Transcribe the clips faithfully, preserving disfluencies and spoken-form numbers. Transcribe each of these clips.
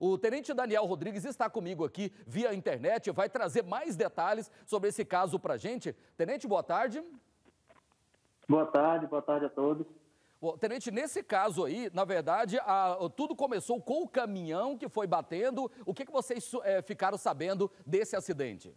O tenente Daniel Rodrigues está comigo aqui via internet, vai trazer mais detalhes sobre esse caso para a gente. Tenente, boa tarde. Boa tarde, boa tarde a todos. Bom, tenente, nesse caso aí, na verdade, a, tudo começou com o caminhão que foi batendo. O que, que vocês é, ficaram sabendo desse acidente?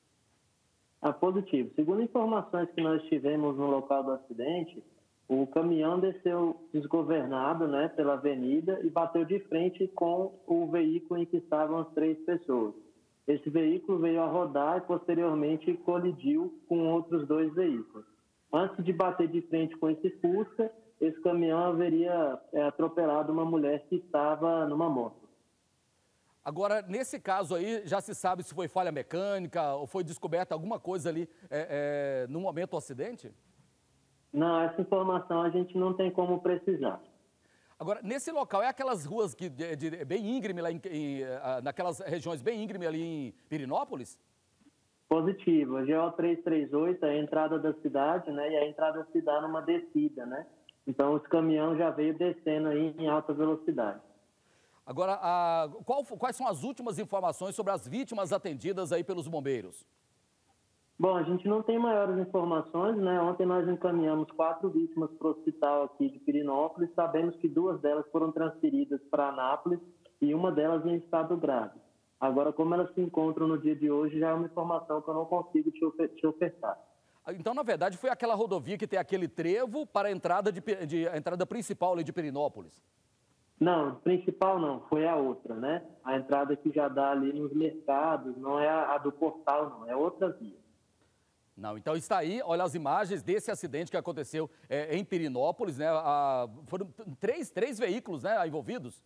Ah, positivo. Segundo informações que nós tivemos no local do acidente, o caminhão desceu desgovernado, né, pela avenida e bateu de frente com o veículo em que estavam as três pessoas. Esse veículo veio a rodar e posteriormente colidiu com outros dois veículos. Antes de bater de frente com esse Fusca, esse caminhão haveria é, atropelado uma mulher que estava numa moto. Agora, nesse caso aí, já se sabe se foi falha mecânica ou foi descoberta alguma coisa ali é, é, no momento do acidente? Não, essa informação a gente não tem como precisar. Agora, nesse local, é aquelas ruas que, de, de, bem íngreme, lá em, em, naquelas regiões bem íngreme ali em Pirinópolis? Positivo. A G O trezentos e trinta e oito é a entrada da cidade, né? E a entrada se dá numa descida, né? Então, os caminhões já veio descendo aí em alta velocidade. Agora, a, qual, quais são as últimas informações sobre as vítimas atendidas aí pelos bombeiros? Bom, a gente não tem maiores informações, né? Ontem nós encaminhamos quatro vítimas para o hospital aqui de Pirinópolis. Sabemos que duas delas foram transferidas para Anápolis e uma delas em estado grave. Agora, como elas se encontram no dia de hoje, já é uma informação que eu não consigo te, ofer te ofertar. Então, na verdade, foi aquela rodovia que tem aquele trevo para a entrada, de, de, a entrada principal ali de Pirinópolis? Não, principal não, foi a outra, né? A entrada que já dá ali nos mercados, não é a, a do portal, não, é outra via. Não, então está aí, olha as imagens desse acidente que aconteceu é, em Pirinópolis, né? A, foram três, três veículos, né, envolvidos?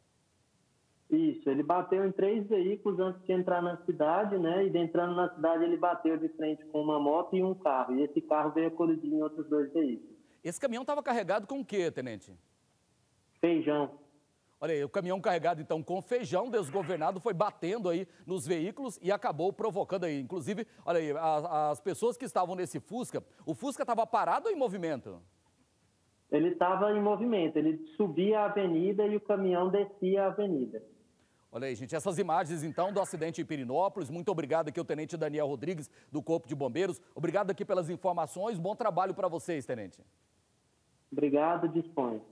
Isso, ele bateu em três veículos antes de entrar na cidade, né? E entrando na cidade ele bateu de frente com uma moto e um carro. E esse carro veio a colidir em outros dois veículos. Esse caminhão estava carregado com o quê, tenente? Feijão. Olha aí, o caminhão carregado então com feijão desgovernado foi batendo aí nos veículos e acabou provocando aí. Inclusive, olha aí, as, as pessoas que estavam nesse Fusca, o Fusca estava parado ou em movimento? Ele estava em movimento, ele subia a avenida e o caminhão descia a avenida. Olha aí, gente, essas imagens, então, do acidente em Pirinópolis. Muito obrigado aqui ao tenente Daniel Rodrigues, do Corpo de Bombeiros. Obrigado aqui pelas informações. Bom trabalho para vocês, tenente. Obrigado, disponha.